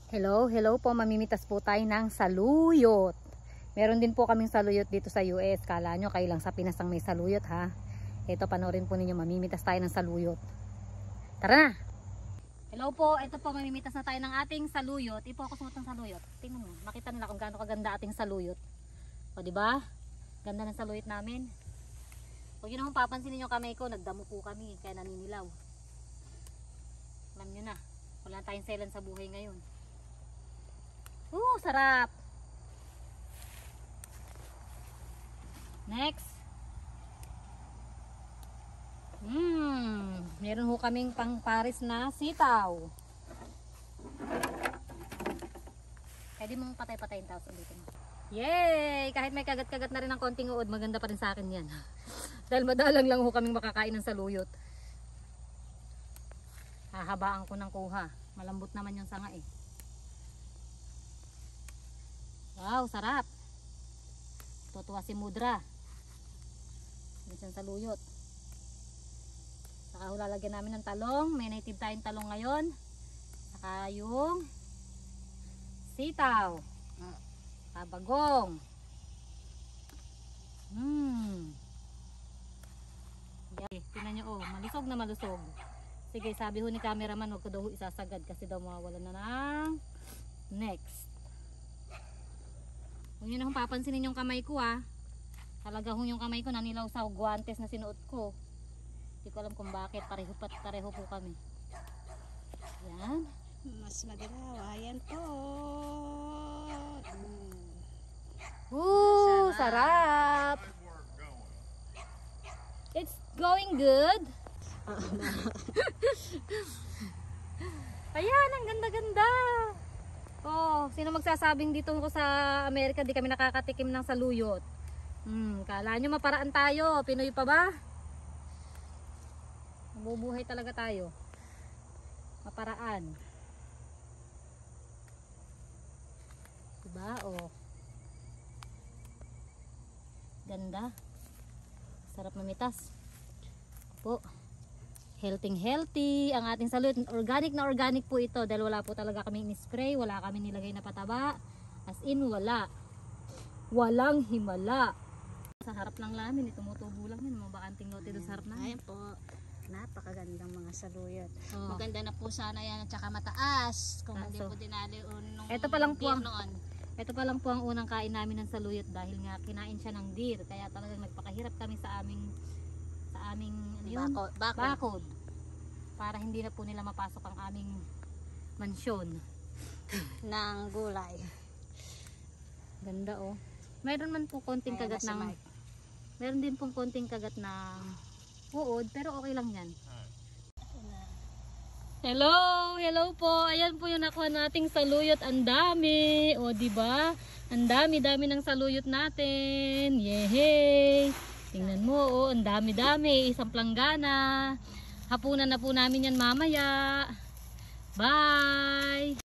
Hello po, mamimitas po tayo ng saluyot. Meron din po kaming saluyot dito sa US. Kala nyo kayo lang sa Pinas ang may saluyot ha. Ito, panoorin po ninyo, mamimitas tayo ng saluyot. Tara na! Hello po, ito po, mamimitas na tayo ng ating saluyot. I-focus mo itong saluyot. Tingnan mo, makita nila kung gaano kaganda ating saluyot. O diba? Ganda ng saluyot namin. Huwag nyo naman papansinin yung kamay ko, nagdamo po kami, kaya naninilaw. Alam nyo na, wala tayong selan sa buhay ngayon. Sarap! Next. Meron ho kaming pang Paris na sitaw. Pwede mong patay-patayin tapos ulitin. Yay! Kahit may kagat-kagat na rin ng konting uod, maganda pa rin sa akin yan. Dahil madalang lang ho kaming makakain ng saluyot. Hahabaan ko ng kuha. Malambot naman yung sanga eh. Wow, sarap. Tutuwa si Mudra. Minsan saluyot. Saka lalagyan namin ng talong. May native tayong talong ngayon. Saka yung sitaw. Bagong. Tingnan nyo, malusog na malusog. Sige, sabi ho ni cameraman, huwag ko daw isasagad kasi daw mawawala na ng next. Huwag nyo na kung papansinin yung kamay ko ha. Talaga yung kamay ko nanilaw sa guwantes na sinuot ko. Hindi ko alam kung bakit. Pareho po kami. Yan. Mas magalaw. Ayan po. Sarap. It's going good. Ayan, ang ganda-ganda. Sino magsasabing dito ko sa Amerika di kami nakakatikim ng saluyot? Kala nyo maparaan tayo, Pinoy pa ba? Mabubuhay talaga tayo. Maparaan. Diba? Ganda. Sarap mamitas. Po. Healthy ang ating saluyot. Organic na organic po ito dahil wala po talaga kaming spray, wala kami nilagay na pataba. As in wala. Walang himala. Sa harap lang namin, tumutubo lang yun. Mabakanting lote doon sa harap namin. Ayan po. Napakagandang mga saluyot. Maganda na po sana yan at saka mataas. Kung hindi po dinali nung ito pa lang po ang unang kain namin ng saluyot dahil nga kinain siya ng deer. Kaya talagang nagpakahirap kami sa aming bakod. Para hindi na po nila mapasok ang aming mansyon ng gulay. Ganda Mayroon man po konting kagat ng meron din pong konting kagat ng uod pero okay lang yan. Hello po. Ayan po yung nakuha nating saluyot. Ang dami. Diba? Ang dami ng saluyot natin. Yehey! Tingnan mo, ang dami-dami. Isang planggana. Hapunan na po namin yan mamaya. Bye!